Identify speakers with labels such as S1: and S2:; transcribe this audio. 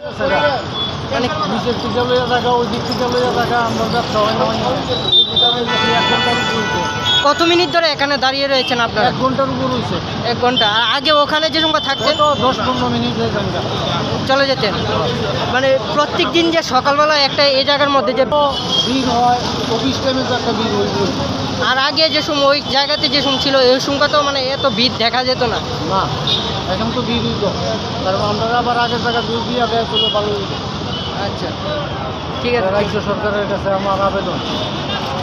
S1: মানে নিচের থেকে লইয়া থাকা, ওই দিক থেকে লইয়া থাকা, আমরা ব্যবসা হয় না। 1 ঘন্টার উপর হয়েছে।
S2: কত মিনিট ধরে এখানে দাঁড়িয়ে রয়েছেন আপনারা?
S1: 1 ঘন্টার উপর হয়েছে।
S2: 1 ঘন্টা। আর আগে ওখানে যে সময় থাকতেন?
S1: 10-15 মিনিট হয়ে যান
S2: চলে যেতেন। মানে প্রত্যেক দিন যে সকালবেলা একটা এই জায়গার মধ্যে যে
S1: ভিড় হয়, অফিস টাইমে তো একটা ভিড় হয়েছে।
S2: আর আগে যে সময় ওই জায়গাতে যে সময় ছিল এই সময় তো মানে এত ভিড় দেখা যেত না।
S1: না, এখন তো ভিড় হইতো, কারণ আমরা আবার আগের টাকা ভিড় দিয়ে দেয় করলে ভালো হইতো।
S2: আচ্ছা, ঠিক আছে।
S1: রাজ্য সরকারের কাছে আমার আবেদন